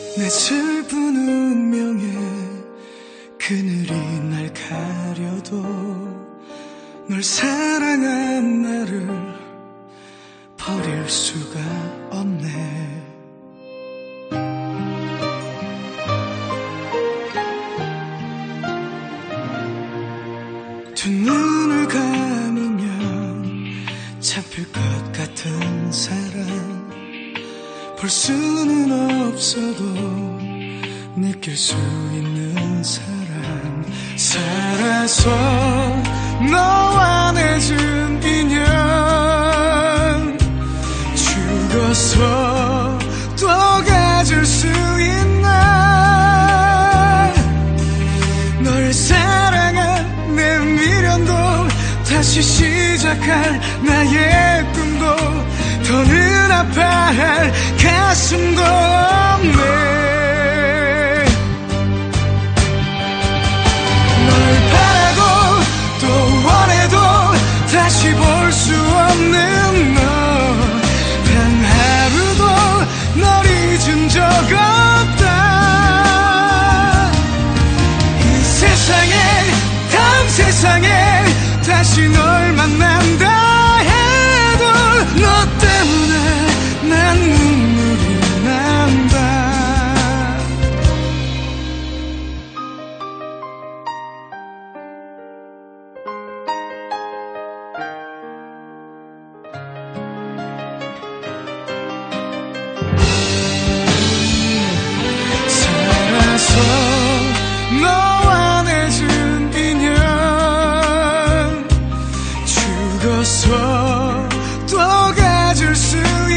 내 슬픈 운명에 그늘이 날 가려도 널 사랑한 나를 버릴 수가 없네. 두 눈을 감으면 잡힐 것 같은 사랑, 볼 수는 없어도 느낄 수 있는 사람, 살아서 너와 맺은 인연, 죽어서 또 가질 수 있나. 널 사랑한 내 미련도 다시 시작할 나의 꿈도 더는 아파할 가슴도 없네. 널 바라고 또 원해도 다시 볼 수 없는 너, 단 하루도 널 잊은 적 없다. 이 세상에 다음 세상에 다시 널 만난다 해도 너 때문에 난 눈물이 난다. 살아서 너와 맺은 인연, 죽어서 또 가질 수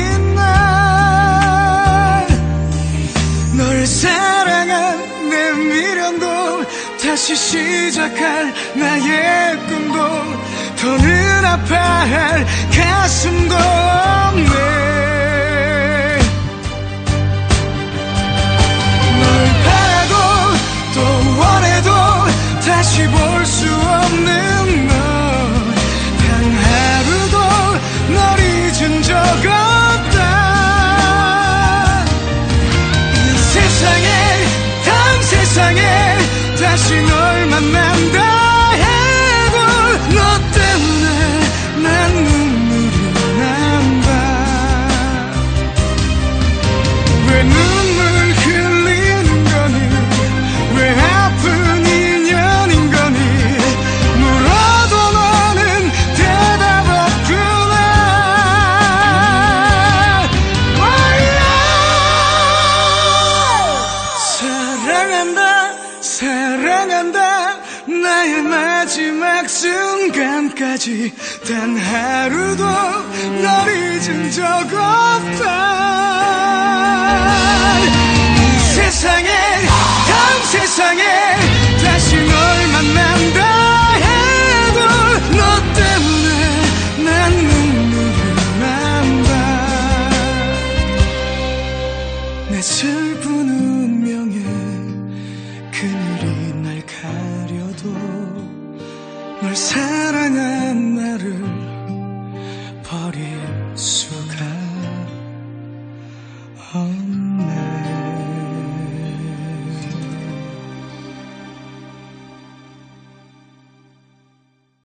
있나. 널 사랑한 내 미련도 다시 시작할 나의 꿈도 더는 아파할 가슴도 없네. 널 바라고 또 원해도 다시 볼 수 없는 너, 단 하루도 널 잊은 적 없다. 이 세상에 다음 세상에 다시 널 만난다 해도 너 때문에 난 눈물이 난다. 왜 눈물 흘리는 거니, 왜 아픈 인연인 거니, 물어도 너는 대답 없구나. 사랑한다 사랑한다 나의 마지막 순간까지 단 하루도 널 잊은 적 없다. 이 세상에 다음 세상에 다시 널 만난다 해도 너 때문에 난 눈물이 난다. 내 슬픈 운명에 그늘이 날 가려도 널 사랑한 나를